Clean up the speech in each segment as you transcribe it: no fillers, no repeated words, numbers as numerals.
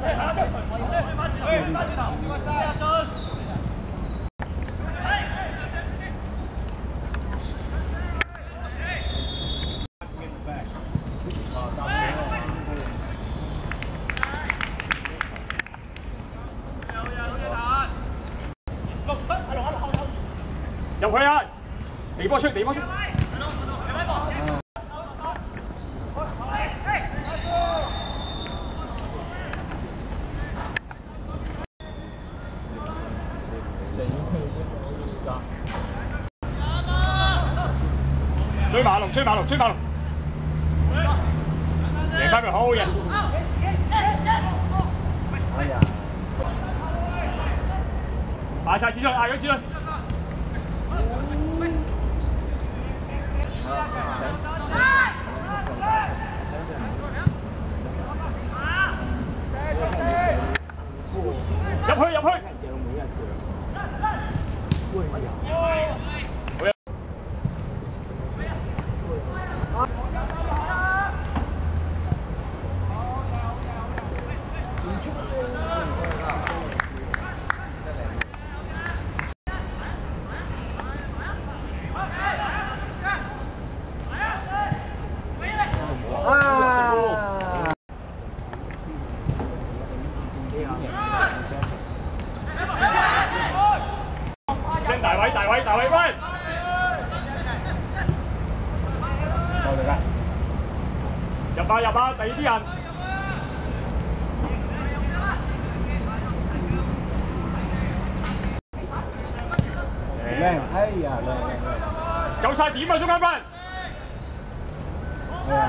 入去啊！離波出，離波出。追馬龍，追馬龍，追馬龍！贏翻佢好嘅。哎呀！嗌曬子俊，嗌咗子俊。入去，入去。大衛喂！入啊入啊，第二啲人。靚，哎呀靚，夠晒點啊，中間分！哎呀，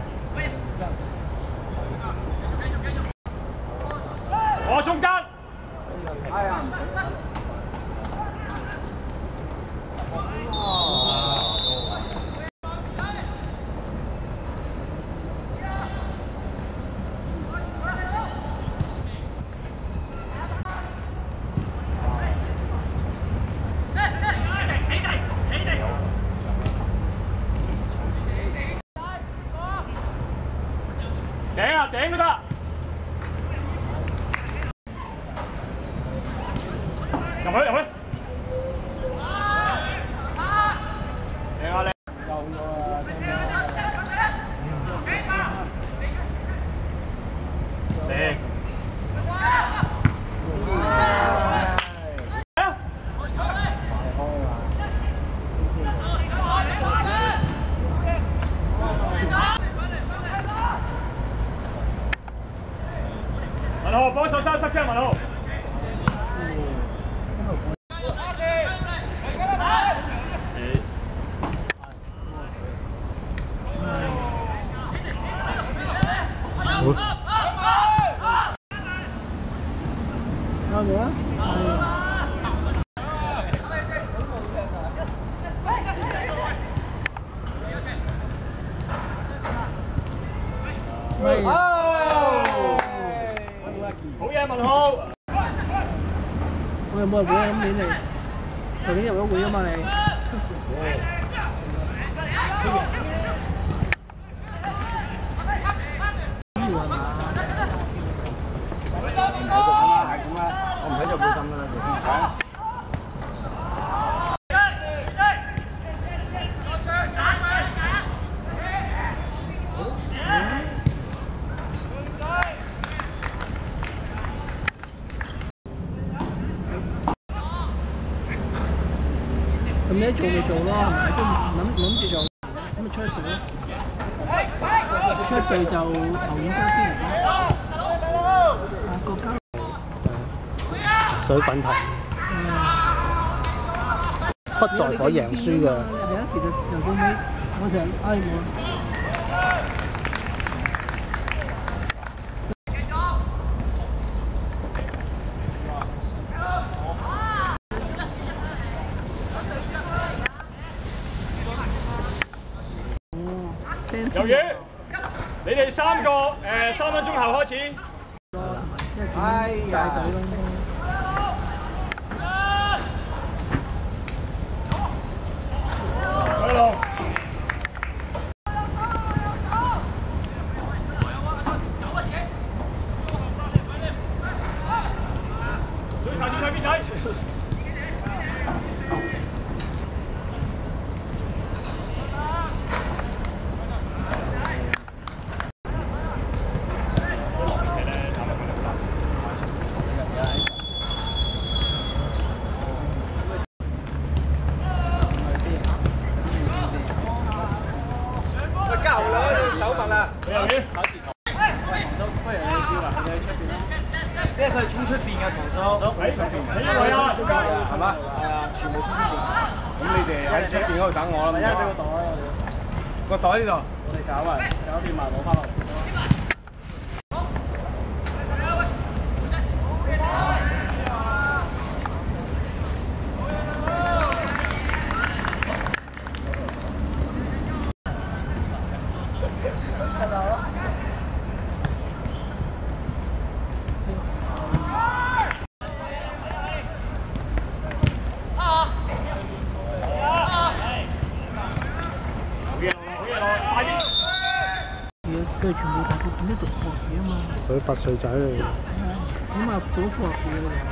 我中間。哎呀！頂啊頂都得。入去入去。靚啊靚！夠咗啊！靚。文浩幫手塞車，文浩。啱咗啦。好嘢，文浩！ 我有冇入會啊？今年你舊年入咗會啊嘛你？ 我唔使做會咁啦， 咁你做咪做咯，都諗住做，咁咪出去做咯。出去就頭5分先嚟啦。國家水滾頭，不在乎贏輸嘅。 係啊，其實由到尾，我成日嗌我。 由於你哋3個3分鐘後開始。 哎呀！ 去路。 你喺出邊啦。因為佢係衝出邊嘅堂叔，喺出邊嘅，係嘛？係啊，全部衝出邊。咁你哋喺出邊嗰度等我啦。咪一俾個袋啊！個袋呢度。我哋搞埋，搞掂埋攞翻落。佢哋全部大個點都讀副學士啊嘛。 佢8歲仔嚟。 係啊，起碼讀副學士啦。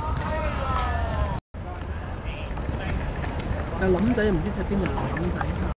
但係林仔唔知踢邊度林仔。